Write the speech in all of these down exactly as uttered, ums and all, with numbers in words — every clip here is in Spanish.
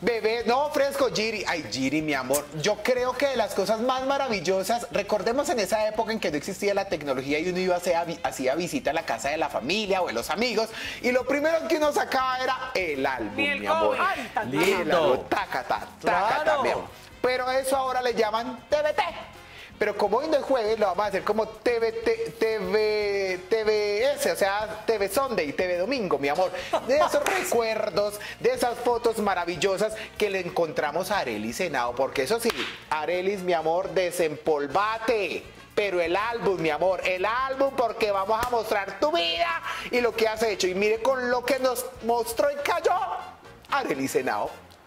Bebé, no, fresco, Giri. Ay, Giri, mi amor. Yo creo que de las cosas más maravillosas, recordemos en esa época en que no existía la tecnología y uno iba a hacer, hacía visita a la casa de la familia o de los amigos, y lo primero que uno sacaba era el álbum, Ni el mi amor. Ay, tan lindo. Taca, taca, taca, también. Pero eso ahora le llaman T V T. Pero como hoy no es jueves, lo vamos a hacer como T V, T V, T V S, o sea, T V Sunday, T V Domingo, mi amor. De esos recuerdos, de esas fotos maravillosas que le encontramos a Arelis Henao. Porque eso sí, Arelis, mi amor, desempolvate. Pero el álbum, mi amor, el álbum, porque vamos a mostrar tu vida y lo que has hecho. Y mire con lo que nos mostró y cayó Arelis Henao.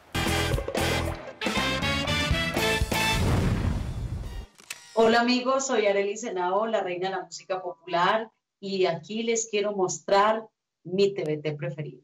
Hola amigos, soy Arelis Henao, la reina de la música popular, y aquí les quiero mostrar mi T V T preferido.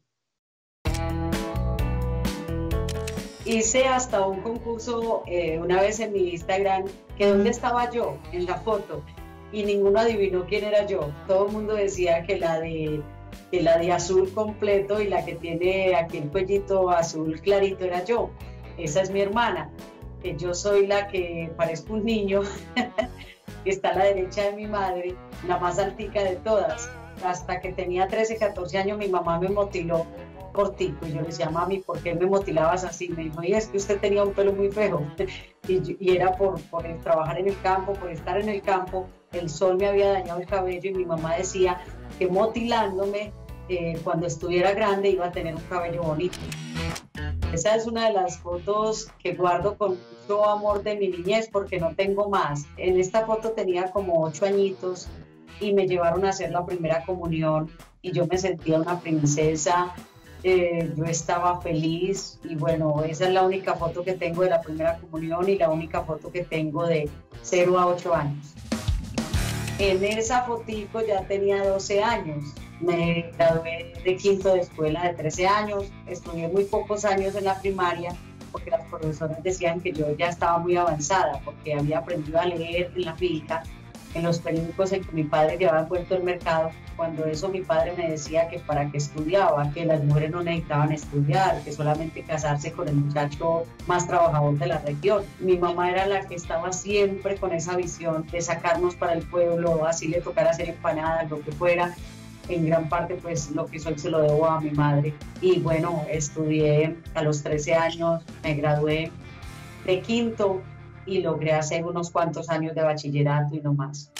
Hice hasta un concurso eh, una vez en mi Instagram, que dónde estaba yo en la foto, y ninguno adivinó quién era yo. Todo el mundo decía que la de, que la de azul completo y la que tiene aquí el cuellito azul clarito era yo. Esa es mi hermana. Yo soy la que parezco un niño, que está a la derecha de mi madre, la más altica de todas. Hasta que tenía trece, catorce años, mi mamá me motiló cortico. Y yo le decía, mami, ¿por qué me motilabas así? Me dijo, y es que usted tenía un pelo muy feo. Y, y era por, por el trabajar en el campo, por estar en el campo. El sol me había dañado el cabello y mi mamá decía que motilándome, eh, cuando estuviera grande, iba a tener un cabello bonito. Esa es una de las fotos que guardo con mucho amor de mi niñez porque no tengo más. En esta foto tenía como ocho añitos y me llevaron a hacer la primera comunión y yo me sentía una princesa, eh, yo estaba feliz y bueno, esa es la única foto que tengo de la primera comunión y la única foto que tengo de cero a ocho años. En esa fotico ya tenía doce años. Me gradué de quinto de escuela de trece años, estudié muy pocos años en la primaria porque las profesoras decían que yo ya estaba muy avanzada porque había aprendido a leer en la finca, en los periódicos en que mi padre llevaba envuelto el mercado. Cuando eso mi padre me decía que para qué estudiaba, que las mujeres no necesitaban estudiar, que solamente casarse con el muchacho más trabajador de la región. Mi mamá era la que estaba siempre con esa visión de sacarnos para el pueblo, así le tocara hacer empanadas, lo que fuera. En gran parte pues lo que soy se lo debo a mi madre y bueno, estudié a los trece años, me gradué de quinto y logré hacer unos cuantos años de bachillerato y no más.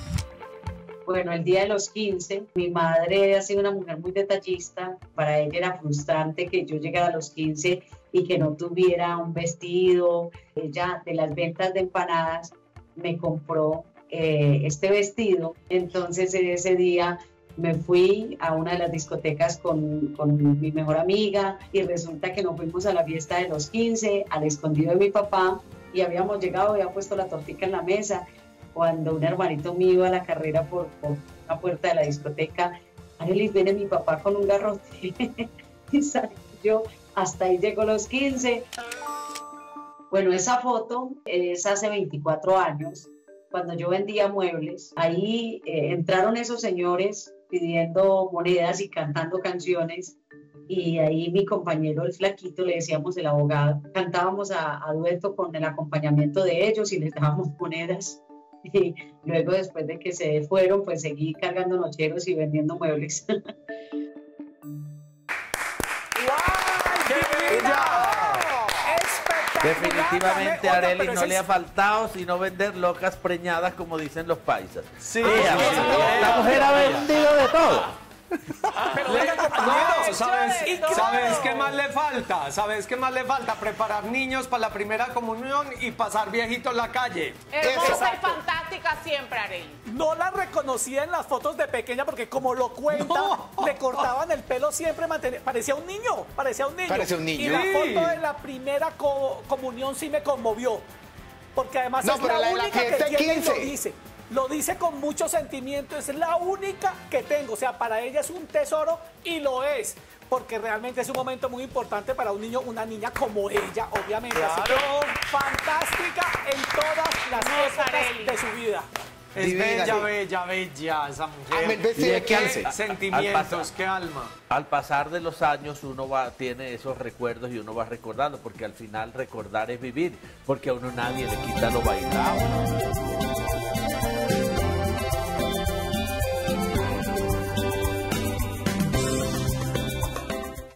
Bueno, el día de los quince, mi madre ha sido una mujer muy detallista, para ella era frustrante que yo llegara a los quince y que no tuviera un vestido. Ella de las ventas de empanadas me compró eh, este vestido, entonces ese día me fui a una de las discotecas con, con mi mejor amiga y resulta que nos fuimos a la fiesta de los quince, al escondido de mi papá, y habíamos llegado, había puesto la tortica en la mesa, cuando un hermanito mío iba a la carrera por, por la puerta de la discoteca. Arelis, viene mi papá con un garrote y salí yo, hasta ahí llegó los quince. Bueno, esa foto es hace veinticuatro años, cuando yo vendía muebles. Ahí eh, entraron esos señores pidiendo monedas y cantando canciones, y ahí mi compañero el flaquito, le decíamos el abogado, cantábamos a, a dueto con el acompañamiento de ellos y les dábamos monedas, y luego después de que se fueron pues seguí cargando nocheros y vendiendo muebles. ¡Wow! ¡Qué bella! Definitivamente a Arelis no es... le ha faltado sino vender locas preñadas, como dicen los paisas. Sí, sí, la mujer ha vendido de todo. Pero venga, compañeros, ¿sabes, ¿sabes qué más le falta? ¿Sabes qué más le falta? Preparar niños para la primera comunión y pasar viejitos en la calle. Hermosa y fantástica siempre, Arelis. No la reconocía en las fotos de pequeña porque como lo cuenta, no. le cortaban el pelo siempre, parecía un niño, parecía un niño. Parecía un niño. Y la foto de la primera co comunión sí me conmovió, porque además no, es la, la única la que tiene y lo dice. Lo dice con mucho sentimiento, es la única que tengo. O sea, para ella es un tesoro y lo es, porque realmente es un momento muy importante para un niño, una niña como ella, obviamente. Claro. Así que fantástica en todas las No, épocas Arelis. de su vida. Es Divina, bella, sí. bella, bella esa mujer. Amé el vestido Y de es que quince. Qué sentimientos, pasar- qué alma. Al pasar de los años uno va tiene esos recuerdos y uno va recordando, porque al final recordar es vivir, porque a uno nadie le quita lo bailado.